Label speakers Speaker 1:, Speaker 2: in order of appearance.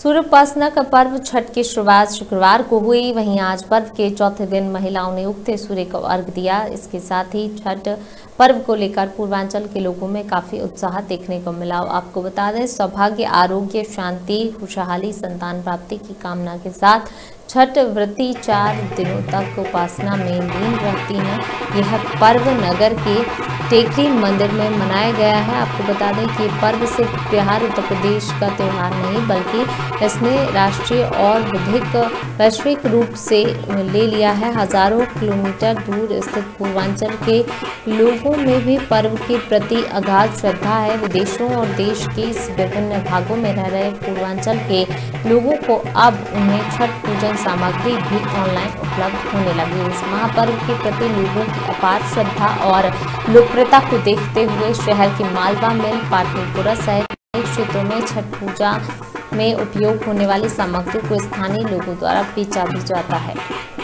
Speaker 1: सूर्य उपासना का पर्व छठ की शुरुआत शुक्रवार को हुई। वहीं आज पर्व के चौथे दिन महिलाओं ने उगते सूर्य को अर्घ्य दिया। इसके साथ ही छठ पर्व को लेकर पूर्वांचल के लोगों में काफी उत्साह देखने को मिला। आपको बता दें, सौभाग्य, आरोग्य, शांति, खुशहाली, संतान प्राप्ति की कामना के साथ छठ व्रती 4 दिनों तक उपासना में लीन रहती हैं। यह पर्व नगर के टेकरी मंदिर में मनाया गया है। आपको बता दें कि पर्व सिर्फ बिहार उत्तर प्रदेश का त्यौहार नहीं, बल्कि इसने राष्ट्रीय और वैश्विक रूप से ले लिया है। हजारों किलोमीटर दूर स्थित पूर्वांचल के लोगों में भी पर्व के प्रति अगाध श्रद्धा है। विदेशों और देश के इस विभिन्न भागों में रह रहे पूर्वांचल के लोगों को अब उन्हें छठ पूजन सामग्री भी ऑनलाइन उपलब्ध होने लगी। इस महापर्व के प्रति लोगों की अपार श्रद्धा और लोकप्रियता को देखते हुए शहर की मालवा मिल, पाटलिपुत्रा सहित अनेक क्षेत्रों में छठ पूजा में उपयोग होने वाली सामग्री को स्थानीय लोगों द्वारा बेचा भी जाता है।